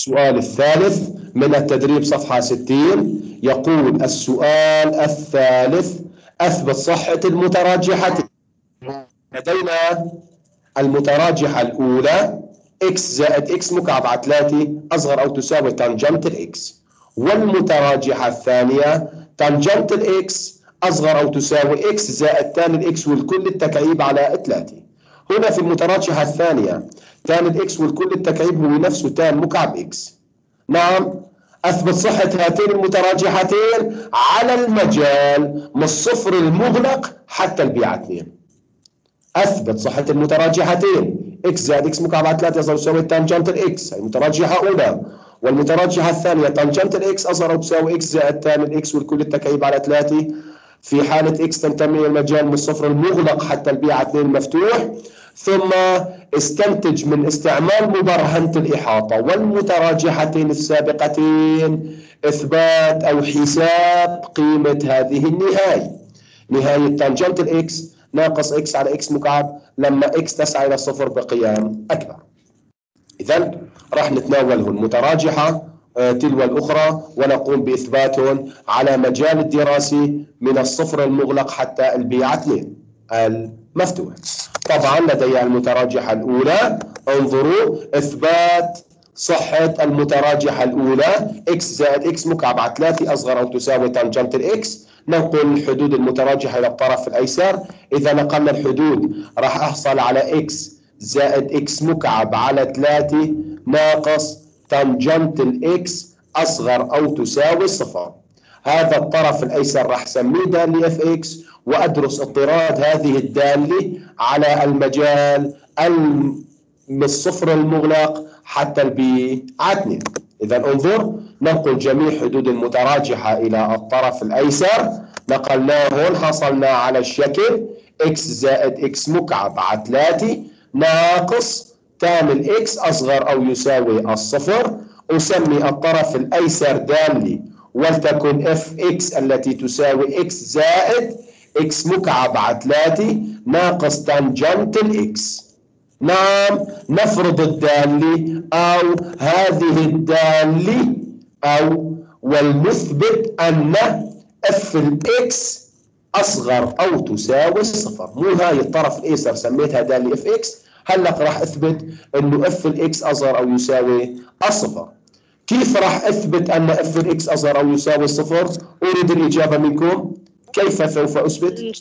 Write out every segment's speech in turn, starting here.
السؤال الثالث من التدريب صفحة 60 يقول السؤال الثالث: أثبت صحة المتراجحتين. لدينا المتراجحة الأولى x زائد x مكعب على 3 أصغر أو تساوي تانجنت الإكس، والمتراجحة الثانية تانجنت الإكس أصغر أو تساوي x زائد تان الإكس والكل التكعيب على 3. هنا في المتراجحة الثانية تان الإكس والكل التكعيب هو نفسه تان مكعب إكس. نعم، أثبت صحة هاتين المتراجحتين على المجال من الصفر المغلق حتى البيعة 2. أثبت صحة المتراجحتين x زائد x مكعب على 3 أصغر أو تساوي تانجنت الإكس، هي متراجحة أولى، والمتراجحة الثانية تانجنت الإكس أصغر أو تساوي x زائد تان الإكس والكل التكعيب على 3. في حالة x تنتمي إلى المجال من الصفر المغلق حتى البيعة 2 مفتوح. ثم استنتج من استعمال مبرهنة الإحاطة والمتراجحتين السابقتين إثبات أو حساب قيمة هذه النهاية، نهاية تانجنت الإكس ناقص إكس على إكس مكعب لما إكس تسعى إلى الصفر بقيام أكبر. إذن راح نتناوله المتراجحة تلو الأخرى ونقوم بإثباتهم على مجال الدراسي من الصفر المغلق حتى البيعة 2 المفتوح. طبعا لدي المتراجحة الأولى، انظروا إثبات صحة المتراجحة الأولى x زائد x مكعب على 3 أصغر أو تساوي تانجنت الإكس. ننقل الحدود المتراجحة إلى الطرف الأيسر. إذا نقلنا الحدود راح أحصل على x زائد x مكعب على 3 ناقص تانجنت الإكس أصغر أو تساوي صفر. هذا الطرف الأيسر راح أسميه دالة اف اكس، وأدرس اضطراد هذه الدالة على المجال من الصفر المغلق حتى البي 2. إذا انظر، ننقل جميع حدود المتراجحة إلى الطرف الأيسر، نقلناهن حصلنا على الشكل x زائد x مكعب على 3 ناقص تان الإكس أصغر أو يساوي الصفر. أسمي الطرف الأيسر دالة ولتكن اف اكس التي تساوي اكس زائد اكس مكعب على 3 ناقص تانجنت الاكس. نعم، نفرض الدالة أو هذه الدالة أو ولنثبت أن اف الاكس أصغر أو تساوي صفر. مو هاي الطرف الأيسر سميتها دالة اف اكس، هلا راح أثبت أنه اف الاكس أصغر أو يساوي الصفر. كيف راح أثبت أن اف الاكس أصغر أو يساوي الصفر؟ أريد الإجابة منكم. كيف سوف أثبت؟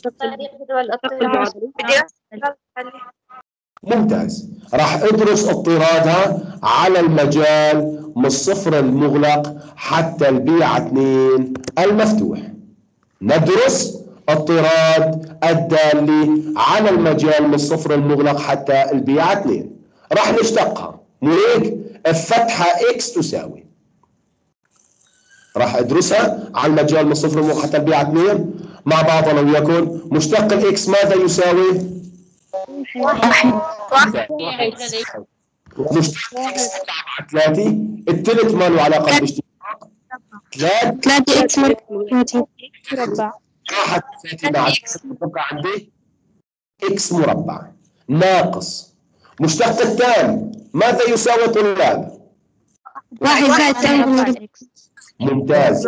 ممتاز، راح أدرس اضطرادها على المجال من الصفر المغلق حتى البيعة 2 المفتوح. ندرس اضطراد الدالة على المجال من الصفر المغلق حتى البيعة 2. راح نشتقها، مو هيك؟ الفتحة اكس تساوي، راح ادرسها على المجال من الصفر المغلق حتى البيعة 2 مع بعضنا وياكم. مشتق الاكس ماذا يساوي؟ واحد. مشتق اكس على 3 التلت ما له علاقة بالاشتقاق. 3 اكس مربع راحت 3 مع تبقى عندي اكس مربع ناقص مشتق التام ماذا يساوي طلاب؟ 1 زائد تان اكس. ممتاز،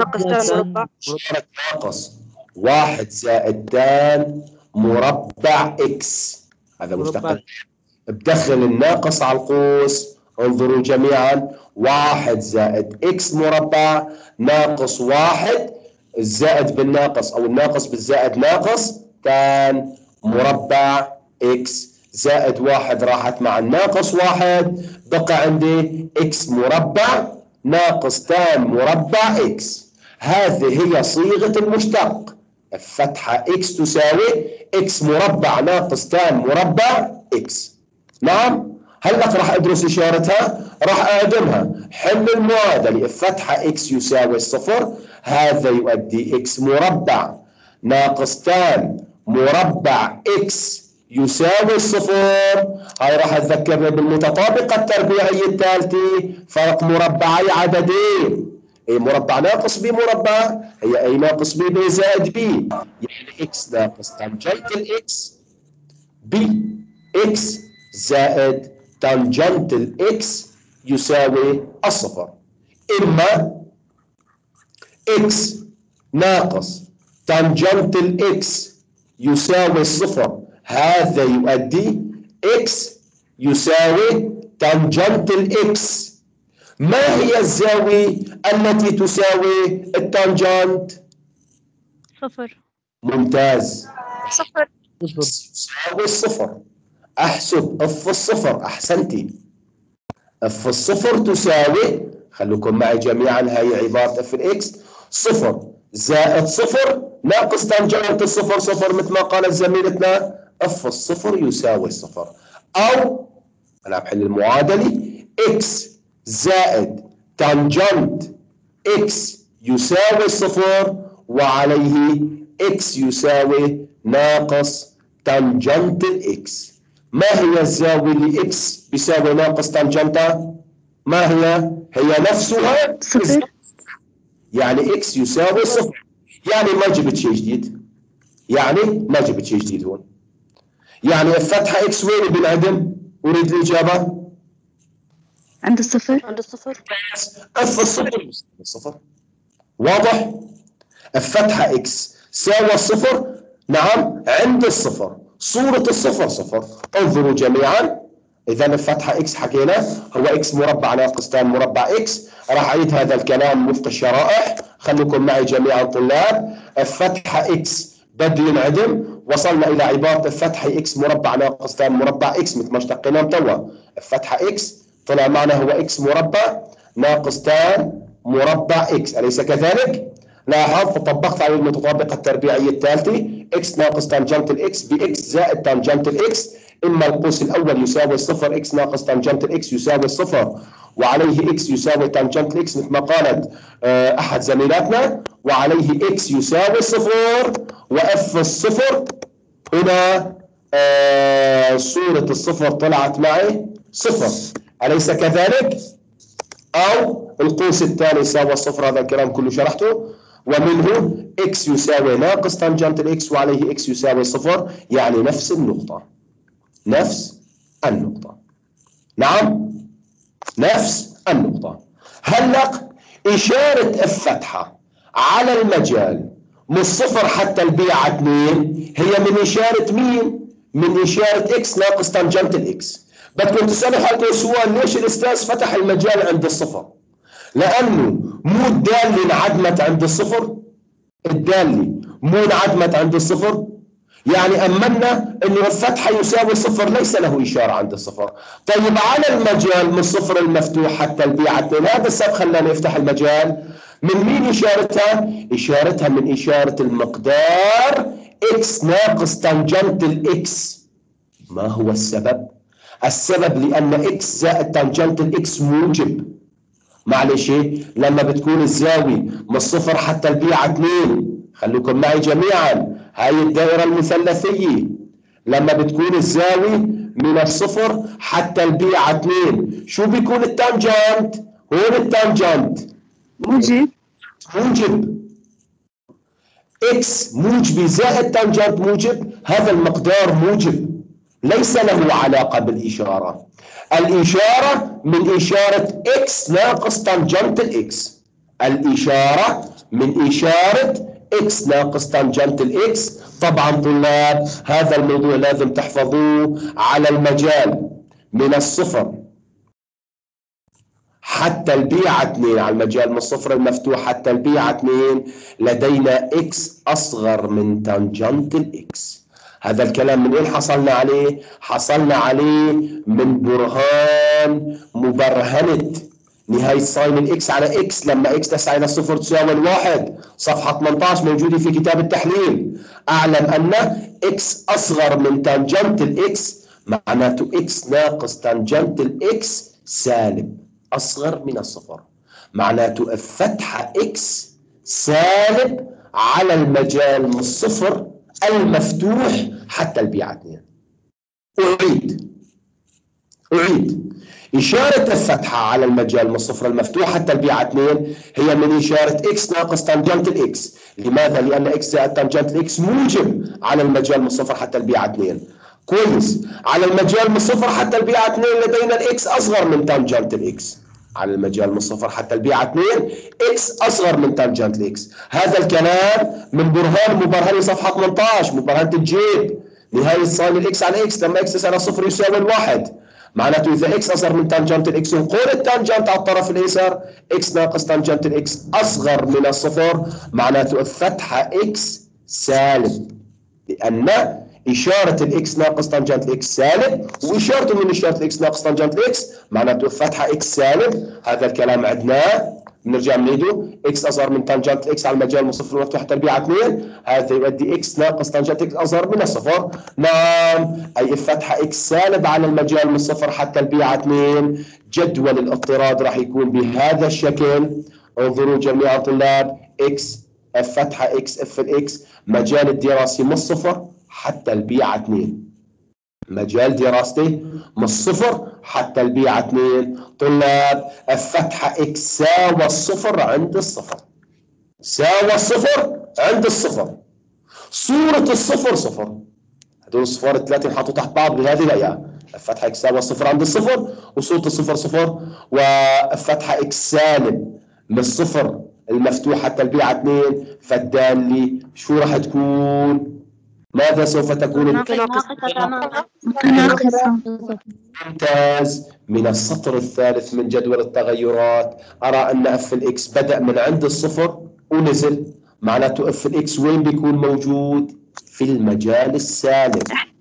ناقص 1 زائد تان مربع اكس، هذا مشتق. بدخل الناقص على القوس، انظروا جميعا، 1 زائد اكس مربع ناقص 1 الزائد بالناقص او الناقص بالزائد ناقص تان مربع اكس زائد 1 راحت مع الناقص 1 بقى عندي اكس مربع ناقص تان مربع اكس. هذه هي صيغة المشتق، الفتحة اكس تساوي اكس مربع ناقص تان مربع اكس. نعم، هلأ راح ادرس اشارتها، راح اعدمها. حل المعادلة، الفتحة اكس يساوي الصفر، هذا يؤدي اكس مربع ناقص تان مربع اكس يساوي الصفر. هاي راح اتذكرنا بالمتطابقة التربيعية الثالثة، فرق مربعي عددين، اي مربع ناقص بي مربع هي اي ناقص بي بي زائد بي، يعني اكس ناقص تانجنت الاكس بي اكس زائد تانجنت الاكس يساوي الصفر، إما إكس ناقص تانجنت الإكس يساوي الصفر، هذا يؤدي إكس يساوي تانجنت الإكس. ما هي الزاوية التي تساوي التانجنت؟ صفر. ممتاز، صفر. يساوي الصفر. أحسب اف الصفر، أحسنتي. اف الصفر تساوي، خلوكم معي جميعا، هاي عبارة اف الاكس، صفر زائد صفر ناقص تانجنت الصفر صفر، مثل ما قالت زميلتنا اف الصفر يساوي الصفر. أو أنا بحل المعادلة اكس زائد تانجنت اكس يساوي الصفر، وعليه اكس يساوي ناقص تانجنت الاكس. ما هي الزاوية اللي اكس بيساوي ناقص تانجنتها؟ ما هي؟ هي نفسها صفر. يعني اكس يساوي صفر. يعني ما جبت شيء جديد، يعني ما جبت شيء جديد هون. يعني الفتحة اكس وين بنعدم؟ أريد الإجابة عند الصفر. عند الصفر. اف الصفر. واضح؟ الفتحة اكس ساوى الصفر، نعم عند الصفر، صورة الصفر صفر. انظروا جميعا، إذا الفتحة اكس حكينا هو اكس مربع ناقص تان مربع اكس. راح أعيد هذا الكلام وفق الشرائح، خليكم معي جميعا طلاب. الفتحة اكس بده ينعدم، وصلنا إلى عبارة الفتحة اكس مربع ناقص تان مربع اكس مثل ما اشتقيناه توا. الفتحة اكس طلع معنا هو اكس مربع ناقص تان مربع اكس، أليس كذلك؟ لاحظ فطبقت على المتطابقة التربيعية الثالثة، اكس ناقص تانجنت الاكس باكس زائد تانجنت الاكس، اما القوس الاول يساوي الصفر اكس ناقص تانجنت الاكس يساوي الصفر، وعليه اكس يساوي تانجنت الاكس مثل ما قالت احد زميلاتنا، وعليه اكس يساوي الصفر، واف الصفر هنا صورة الصفر طلعت معي صفر، أليس كذلك؟ أو القوس الثاني يساوي الصفر، هذا الكلام كله شرحته. ومنه اكس يساوي ناقص تانجنت الاكس وعليه اكس يساوي صفر، يعني نفس النقطة، نفس النقطة. نعم نفس النقطة. هلق إشارة الفتحة على المجال من الصفر حتى البيعة 2 هي من إشارة مين؟ من إشارة اكس ناقص تانجنت الاكس. بدكم تسألوا حالكم سؤال، ليش الأستاذ فتح المجال عند الصفر؟ لأنه مو الدالة انعدمت عند الصفر، الدالة مو انعدمت عند الصفر، يعني أمنا أنه الفتحة يساوي صفر ليس له إشارة عند الصفر. طيب على المجال من الصفر المفتوح حتى البيعة 2، هذا السبب خلانا نفتح المجال. من مين إشارتها؟ إشارتها من إشارة المقدار إكس ناقص تانجنت الإكس. ما هو السبب؟ السبب لأن إكس زائد تانجنت الإكس موجب. معلش، لما بتكون الزاوية من الصفر حتى البيعة 2، خليكم معي جميعا، هاي الدائرة المثلثية، لما بتكون الزاوية من الصفر حتى البيعة 2 شو بيكون التانجنت؟ هون التانجنت موجب. موجب، اكس موجبي زائد تانجنت موجب، هذا المقدار موجب، ليس له علاقة بالإشارة. الإشارة من إشارة إكس ناقص تانجنت الإكس، الإشارة من إشارة إكس ناقص تانجنت الإكس. طبعا طلاب هذا الموضوع لازم تحفظوه على المجال من الصفر حتى البيعة 2، على المجال من الصفر المفتوح حتى البيعة 2 لدينا إكس أصغر من تانجنت الإكس. هذا الكلام من وين حصلنا عليه؟ حصلنا عليه من برهان مبرهنة نهاية ساين الإكس على إكس لما إكس تسعى إلى الصفر تساوي الواحد، صفحة 18 موجودة في كتاب التحليل. أعلم أن إكس أصغر من تانجنت الإكس، معناته إكس ناقص تانجنت الإكس سالب، أصغر من الصفر، معناته الفتحة إكس سالب على المجال من الصفر المفتوح حتى البيعة 2. أعيد إشارة الفتحة على المجال من الصفر المفتوح حتى البيعة 2 هي من إشارة إكس ناقص تانجنت الإكس. لماذا؟ لأن إكس زائد تانجنت الإكس موجب على المجال من الصفر حتى البيعة 2. كويس، على المجال من الصفر حتى البيعة 2 لدينا الإكس أصغر من تانجنت الإكس. على المجال من صفر حتى البي على 2 اكس اصغر من تانجنت الاكس. هذا الكلام من برهان مبرهني صفحه 18 مبرهنه الجيب. نهايه ساين الاكس على اكس لما اكس على صفر يساوي الواحد، معناته اذا اكس اصغر من تانجنت الاكس نقول التانجنت على الطرف الايسر اكس ناقص تانجنت الاكس اصغر من الصفر، معناته الفتحه اكس سالب، لان اشاره الاكس ناقص تانجنت الاكس سالب، واشارته من اشاره الاكس ناقص تانجنت الاكس معناته الفتحه اكس سالب. هذا الكلام عدناه بنرجع بنعيده. اكس اصغر من تانجنت اكس على المجال من صفر مفتوح تربيع على 2، هذا يؤدي اكس ناقص تانجنت اكس اصغر من الصفر. نعم، اي الفتحه اكس سالب على المجال من صفر حتى البي على 2. جدول الاضطراد راح يكون بهذا الشكل. انظروا جميع طلاب، اكس الفتحه اكس اف الاكس مجال الدراسي من الصفر حتى البي على 2. مجال دراستي من الصفر حتى البي على 2. طلاب الفتحة اكس ساوى الصفر عند الصفر. ساوى الصفر عند الصفر. صورة الصفر صفر. هدول الصفار الثلاثة انحطوا تحت بعض بهذه الهيئة. الفتحة اكس ساوى الصفر عند الصفر، وصورة الصفر صفر، والفتحة اكس سالب من الصفر المفتوح حتى البي على 2. فالدالة شو راح تكون؟ ماذا سوف تكون؟ ناقصة. ممتاز. من السطر الثالث من جدول التغيرات أرى أن اف الاكس بدأ من عند الصفر ونزل، معناته اف الاكس وين بيكون موجود؟ في المجال السالب.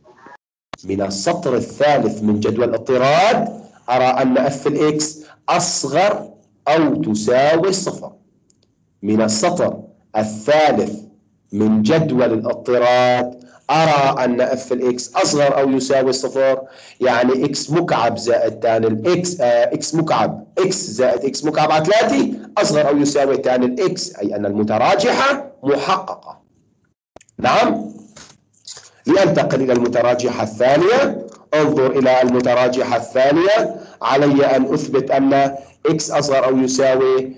من السطر الثالث من جدول الاضطراد أرى أن اف الاكس أصغر أو تساوي الصفر. من السطر الثالث من جدول الاضطراد أرى أن اف الاكس أصغر أو يساوي الصفر، يعني اكس مكعب زائد تان الاكس اكس مكعب اكس زائد اكس مكعب على 3 أصغر أو يساوي تان الاكس، أي أن المتراجحة محققة. نعم. لأنتقل إلى المتراجحة الثانية، انظر إلى المتراجحة الثانية. علي أن أثبت أن اكس أصغر أو يساوي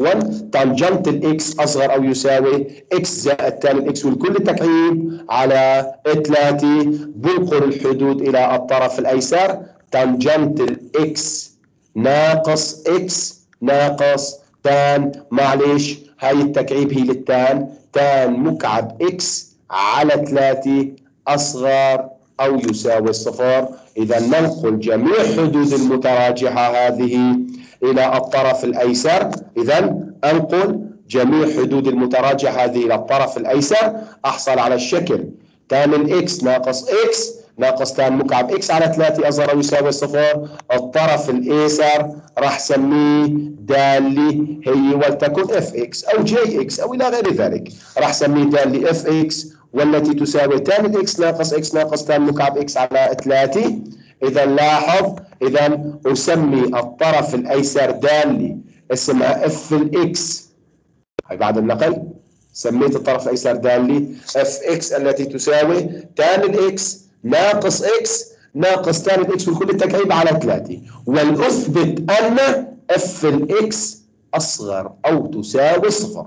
تانجنت الاكس اصغر او يساوي اكس زائد تان الاكس، والكل تكعيب على 3. بنقل الحدود الى الطرف الايسر. تانجنت الاكس ناقص اكس ناقص تان، معلش هاي التكعيب هي للتان، تان مكعب اكس على 3 اصغر او يساوي الصفر. اذا ننقل جميع حدود المتراجحة هذه إلى الطرف الأيسر. إذا أنقل جميع حدود المتراجحة هذه إلى الطرف الأيسر، أحصل على الشكل تان الإكس ناقص إكس ناقص تان مكعب إكس على 3 أصغر أو يساوي الصفر. الطرف الأيسر راح سميه دالة هي ولتكن اف اكس أو جي اكس أو إلى غير ذلك، راح سميه دالة اف اكس والتي تساوي تان الإكس ناقص إكس ناقص تان مكعب إكس على 3. إذا لاحظ، إذا أسمي الطرف الأيسر دالة اسمها اف الاكس، هاي بعد النقل سميت الطرف الأيسر دالة اف اكس التي تساوي تان الاكس ناقص اكس ناقص تان الاكس والكل التكعيب على 3. ولأثبت أن اف الاكس أصغر أو تساوي الصفر.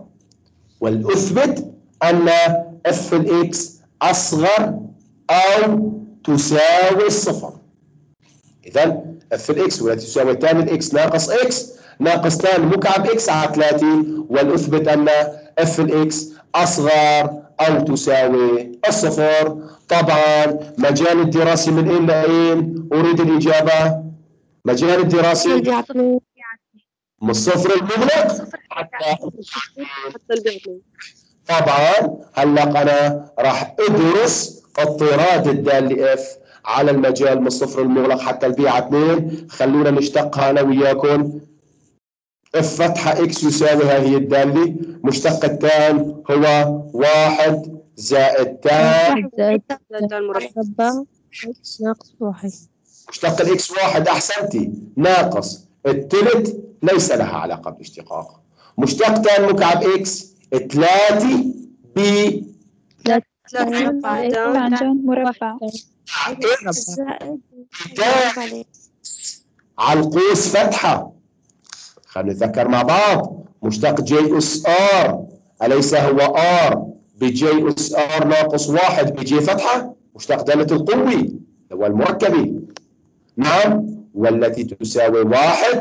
ولأثبت أن اف الاكس أصغر أو تساوي الصفر. إذا اف الاكس والتي تساوي تان الاكس ناقص اكس ناقص تان مكعب اكس على 3. ولأثبت أن اف الاكس أصغر أو تساوي الصفر. طبعا مجال الدراسي من أين لأين؟ أريد الإجابة. مجال الدراسي من الصفر المغلق حتى البيع. طبعا هلا أنا راح أدرس اضطراد الدالة اف على المجال من الصفر المغلق حتى البي على 2. خلونا نشتقها انا وياكم. اف فتحة اكس يساوي هذه الدالة، مشتق التان هو 1 زائد تان مربع اكس ناقص 1. مشتق الاكس 1 احسنتي ناقص التلت ليس لها علاقة بالاشتقاق. مشتق تان مكعب اكس 3 بي مربع على القوس فتحة. خلينا نتذكر مع بعض. مشتق جي اس ار أليس هو ار بجي اس ار ناقص 1 بجي فتحة؟ مشتق دالة القوي هو المركبي. نعم، والتي تساوي 1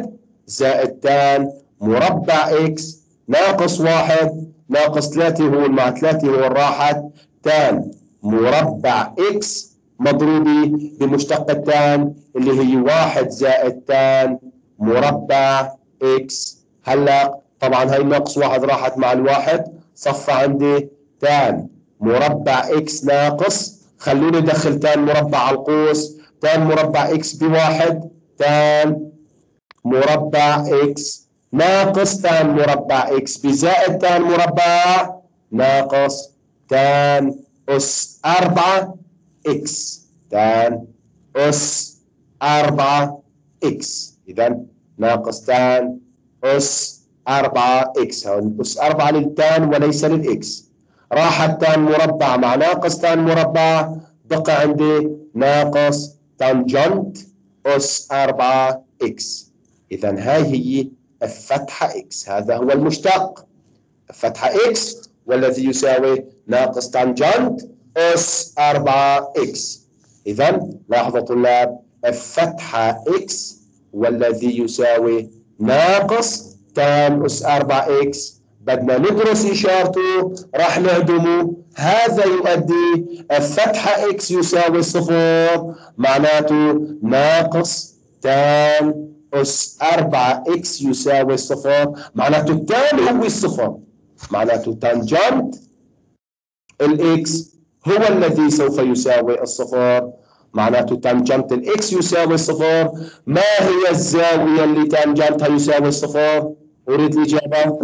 زائد تان مربع إكس ناقص 1 ناقص 3 هو مع 3 هو الراحت تان مربع إكس مضروبة بمشتق التان اللي هي 1 زائد تان مربع إكس. هلا طبعا هاي ناقص 1 راحت مع الواحد، صفى عندي تان مربع إكس ناقص، خلوني أدخل تان مربع على القوس، تان مربع إكس بواحد تان مربع إكس ناقص تان مربع إكس بزائد تان مربع ناقص تان أس 4 إكس تان أس 4 إكس. إذا ناقص تان أس 4 إكس، هون أس 4 للتان وليس للإكس. راح التان مربع مع ناقص تان مربع، بقى عندي ناقص تانجنت أس 4 إكس. إذا هاي هي الفتحة إكس، هذا هو المشتق الفتحة إكس والذي يساوي ناقص تانجنت أس 4 إكس. إذا لاحظوا طلاب الفتحة إكس والذي يساوي ناقص تان أس 4 إكس، بدنا ندرس إشارته راح نهدمه، هذا يؤدي الفتحة إكس يساوي صفر، معناته ناقص تان أس 4 إكس يساوي صفر، معناته التان هو الصفر، معناته تانجنت الإكس هو الذي سوف يساوي الصفر، معناته تانجنت الإكس يساوي صفر. ما هي الزاوية اللي تانجنتها يساوي صفر؟ أريد الإجابة.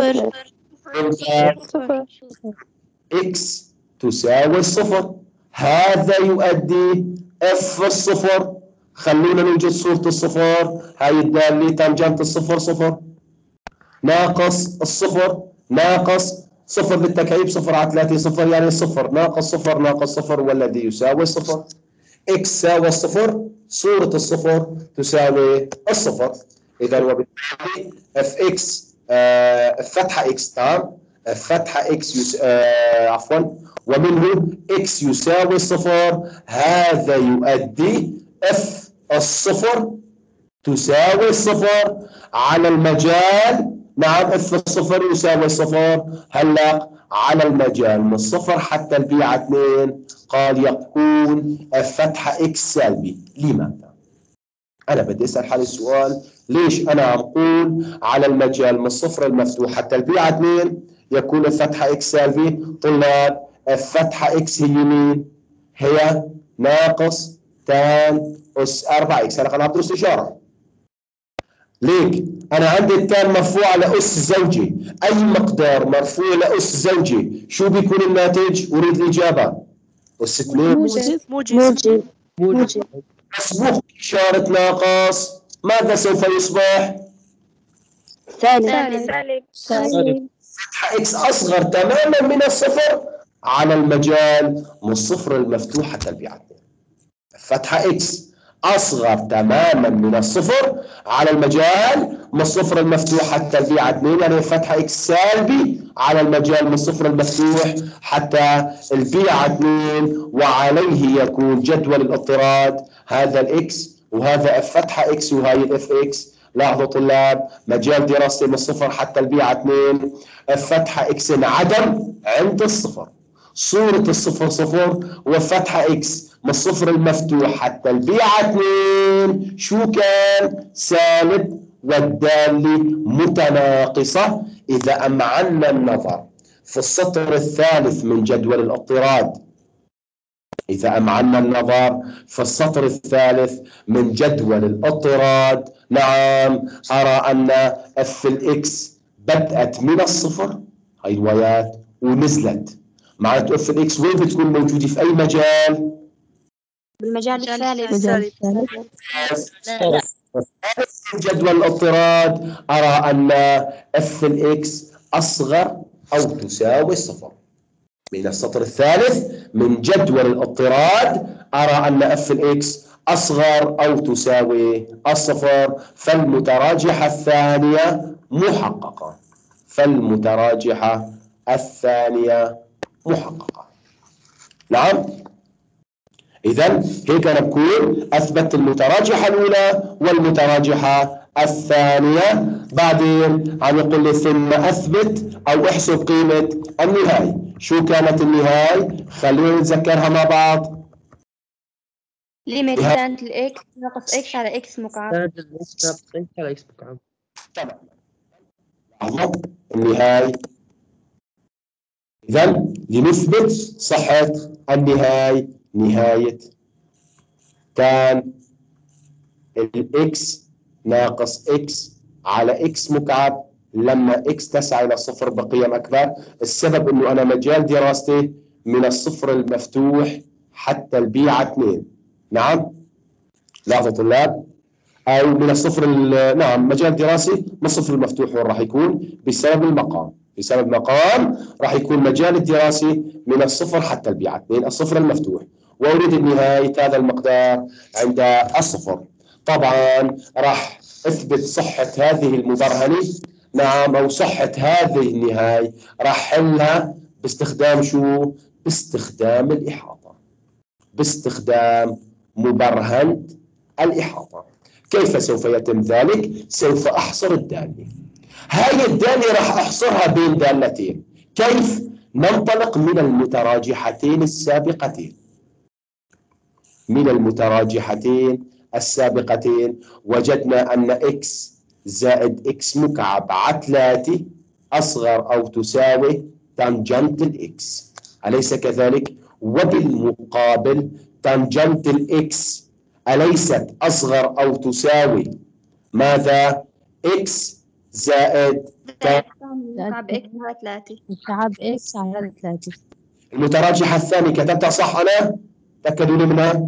صفر. إكس تساوي صفر، هذا يؤدي اف الصفر. خلونا نوجد صورة الصفر، هاي الدالة تانجنت الصفر صفر ناقص الصفر ناقص صفر بالتكعيب، صفر على 3 صفر، يعني صفر ناقص صفر ناقص صفر والذي يساوي صفر. إكس ساوى الصفر، صورة الصفر تساوي الصفر. إذا وبالتالي اف إكس الفتحة إكس تام الفتحة إكس عفوا ومنه إكس يساوي صفر، هذا يؤدي اف الصفر تساوي الصفر على المجال. نعم اف الصفر يساوي صفر. هلا على المجال من الصفر حتى البي على 2 قال يكون الفتحة اكس سالبي. لماذا؟ انا بدي اسال حالي السؤال، ليش انا عم اقول على المجال من الصفر المفتوح حتى البي على 2 يكون الفتحة اكس سالبي؟ طلاب الفتحة اكس هي مين؟ هي ناقص تان اس 4 اكس. انا عم بدرس اشاره. ليك أنا عندي التان مرفوع لأس زوجي، أي مقدار مرفوع لأس زوجي شو بيكون الناتج؟ أريد الإجابة. أس 2 موجب. مسبوق بإشارة ناقص، ماذا سوف يصبح؟ سالب. فتحة إكس أصغر تماما من الصفر على المجال من الصفر المفتوح حتى البيعة. فتحة إكس أصغر تماما من الصفر على المجال من الصفر المفتوح حتى البي على 2، يعني الفتحة إكس سالبي على المجال من الصفر المفتوح حتى البي على 2، وعليه يكون جدول الاضطراد هذا الإكس وهذا الفتحة إكس وهاي الإف إكس. لاحظوا طلاب مجال دراستي من الصفر حتى البي على 2، الفتحة إكس انعدم عند الصفر، صورة الصفر صفر، والفتحة إكس من الصفر المفتوح حتى البي على 2 شو كان؟ سالب، والدالة متناقصة. إذا أمعنا النظر في السطر الثالث من جدول الاضطراد، إذا أمعنا النظر في السطر الثالث من جدول الاضطراد، نعم أرى أن اف الإكس بدأت من الصفر هاي الوايات ونزلت، معناته اف الاكس وين بتكون موجوده؟ في اي مجال؟ بالمجال الثالث. في جدول الاضطراد ارى ان اف الاكس اصغر او تساوي صفر. من السطر الثالث من جدول الاضطراد ارى ان اف الاكس اصغر او تساوي الصفر، فالمتراجحه الثانيه محققه. فالمتراجحه الثانيه محققة. نعم إذا هيك نقول أثبت المتراجحة الأولى والمتراجحة الثانية. بعدين عم يقول لي ثم أثبت أو احسب قيمة النهاية. شو كانت النهاية؟ خلينا نتذكرها مع بعض. ليميت تان الإكس ناقص إكس على إكس مكعب. تان الإكس ناقص إكس على إكس مكعب. تمام. لحظة النهاية. إذا لنثبت صحة النهاية، نهاية تان الإكس ناقص إكس على إكس مكعب لما إكس تسعى إلى صفر بقيم أكبر. السبب إنه أنا مجال دراستي من الصفر المفتوح حتى البيعة 2. نعم؟ لاحظوا طلاب؟ أو من الصفر نعم مجال دراسي من الصفر المفتوح وين راح يكون؟ بسبب المقام. بسبب مقام راح يكون مجال الدراسي من الصفر حتى البيعة 2، الصفر المفتوح، وأريد نهاية هذا المقدار عند الصفر. طبعا راح اثبت صحة هذه المبرهنة، نعم، او صحة هذه النهاية، راح حلها باستخدام شو؟ باستخدام الإحاطة، باستخدام مبرهنة الإحاطة. كيف سوف يتم ذلك؟ سوف أحصر الدالة. هاي الدالة راح أحصرها بين دالتين. كيف؟ ننطلق من المتراجحتين السابقتين. من المتراجحتين السابقتين وجدنا أن x زائد x مكعب على 3 أصغر أو تساوي تانجنت الx، أليس كذلك؟ وبالمقابل تانجنت الx أليست أصغر أو تساوي ماذا؟ x زائد مكعب إكس على 3. مكعب إكس على 3. المتراجحة الثانية كتبتها صح أنا؟ تأكدوا لي منها؟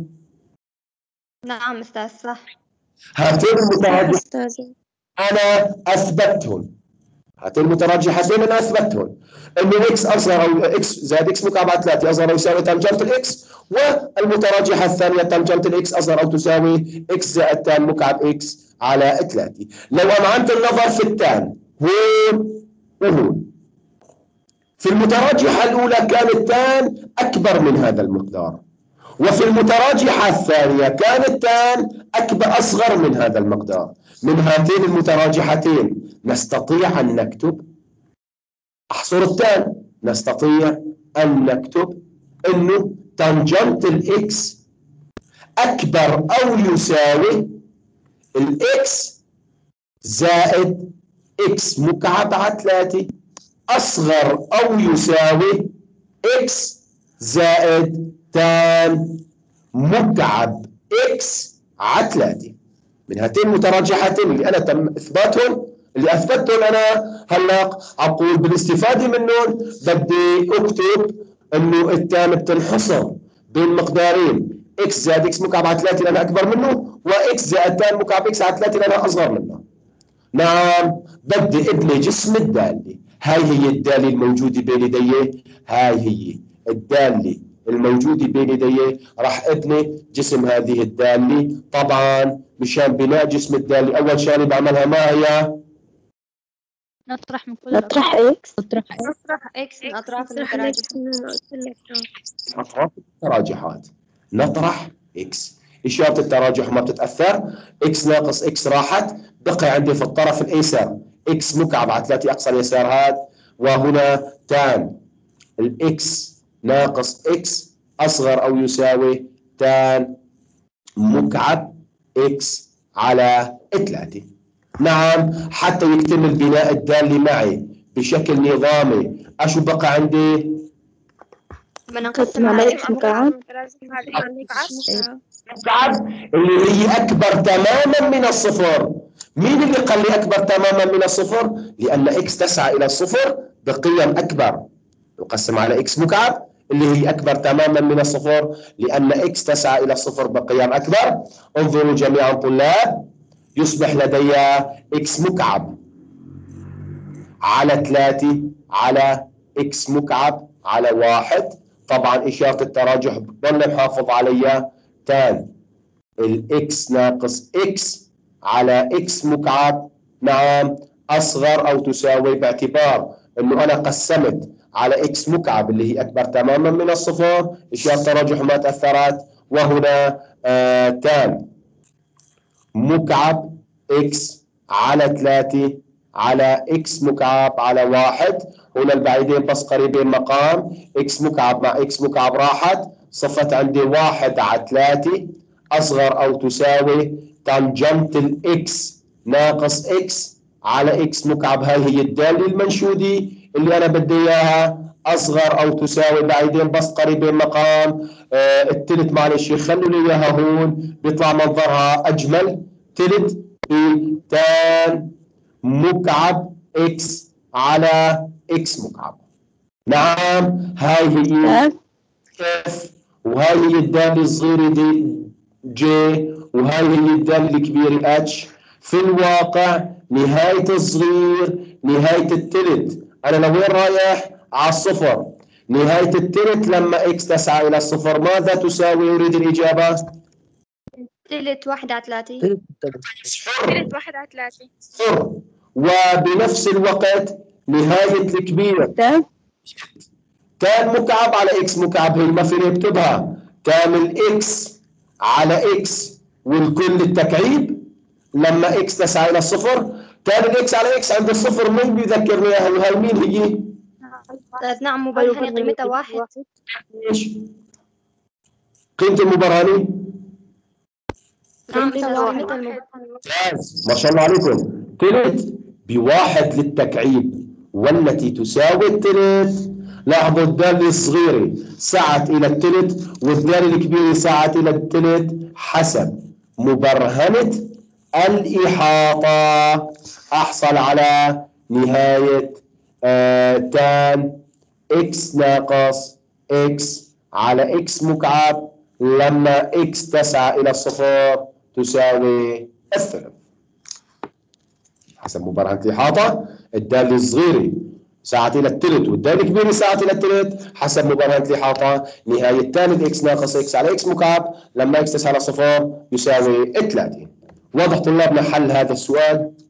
نعم أستاذ صح. هاتين المتراجحتين أنا أثبتهم. هاتين المتراجحتين أنا أثبتهم إنه إكس أصغر أو إكس زائد إكس مكعب على 3 أصغر أو يساوي تانجنت الإكس، والمتراجحة الثانية تانجنت الإكس أصغر أو تساوي إكس زائد تان مكعب إكس على 3. لو أمعنت النظر في التان هون وهون، في المتراجحة الأولى كان التان أكبر من هذا المقدار، وفي المتراجحة الثانية كان التان أصغر من هذا المقدار. من هاتين المتراجحتين نستطيع أن نكتب، أحصر التان، نستطيع أن نكتب أنه تانجنت الإكس أكبر أو يساوي الإكس زائد إكس مكعب على 3 أصغر أو يساوي إكس زائد تان مكعب إكس على 3. من هاتين المتراجحتين اللي أنا تم إثباتهم، اللي أثبتهم أنا هلا أقول بالاستفادة منهم بدي أكتب إنه التان بتنحصر بين مقدارين إكس زائد إكس مكعب على 3 لأنها أكبر منه، وإكس زائد تان مكعب إكس على 3 لأنها أصغر منه. نعم، بدي ابني جسم الدالة. هاي هي الدالة الموجودة بين يدي، هاي هي الدالة الموجودة بين يدي. راح ابني جسم هذه الدالة. طبعا مشان بناء جسم الدالة أول شغلة بعملها ما هي؟ نطرح من كل نطرح إكس. نطرح إكس من أطراف المتراجحة. أطراف التراجحات نطرح إكس. إشارة التراجح ما بتتأثر. إكس ناقص إكس راحت، بقي عندي في الطرف الأيسر إكس مكعب على 3 أقصى اليسار هذا، وهنا تان الإكس ناقص إكس أصغر أو يساوي تان مكعب إكس على 3. نعم، حتى يكتمل بناء الدالة معي بشكل نظامي. أشو بقى عندي؟ بنقسم على إكس مكعب. مكعب اللي هي أكبر تماما من الصفر. مين اللي قال لي أكبر تماما من الصفر؟ لأن إكس تسعى إلى الصفر بقيم أكبر. نقسم على إكس مكعب اللي هي أكبر تماما من الصفر، لأن إكس تسعى إلى الصفر بقيم أكبر. انظروا جميعا طلاب، يصبح لدي إكس مكعب على 3 على إكس مكعب على 1. طبعا إشارة التراجح بضل محافظ عليها تان الإكس ناقص إكس على إكس مكعب، نعم، أصغر أو تساوي، باعتبار أنه أنا قسمت على إكس مكعب اللي هي أكبر تماما من الصفر، إشارة التراجح ما تأثرت. وهنا تان مكعب إكس على 3 على إكس مكعب على 1. هنا البعيدين بس قريبين مقام، إكس مكعب مع إكس مكعب راحت، صفت عندي 1 على 3 أصغر أو تساوي تانجنت الإكس ناقص إكس على إكس مكعب. هاي هي الدالة المنشودي اللي أنا بدي إياها، أصغر أو تساوي بعيدين بس قريبين مقام. التلت معلش خلوا لي إياها هون بيطلع منظرها أجمل. تلت بتان مكعب إكس على إكس مكعب. نعم هاي هي اف، وهاي هي الدالة الصغيرة دي جي، وهاي هي الدالة الكبيرة اتش. في الواقع نهاية الصغير نهاية التلت. أنا لوين رايح؟ على الصفر. نهاية التلت لما إكس تسعى إلى الصفر ماذا تساوي؟ أريد الإجابة. تلت 1 على 3. تلت 1 على 3. صفر. وبنفس الوقت نهاية الكبير تان مكعب على إكس مكعب، هي ما فيني أكتبها كامل إكس على إكس والكل التكعيب لما إكس تسعى إلى الصفر. كان الإكس على إكس عند الصفر مين بيذكرني إياها؟ وهي مين هي؟ نعم مبرهنة قيمتها 1. ايش؟ قيمة المبرهنة؟ قيمتها 1. ممتاز ما شاء الله عليكم. تلت بواحد للتكعيب والتي تساوي التلت. لاحظوا الدالة الصغيرة سعت إلى التلت والدالة الكبيرة سعت إلى التلت حسب مبرهنة الإحاطة. أحصل على نهاية تان إكس ناقص إكس على إكس مكعب لما إكس تسعى إلى الصفر تساوي الثلث. حسب مبرهنة الإحاطة الدالة الصغيرة ساعت إلى الثلث والدالة الكبيرة ساعت إلى الثلث حسب مبرهنة الإحاطة نهاية تان إكس ناقص إكس على إكس مكعب لما إكس تسعى إلى الصفر يساوي 3. واضح طلابنا حل هذا السؤال؟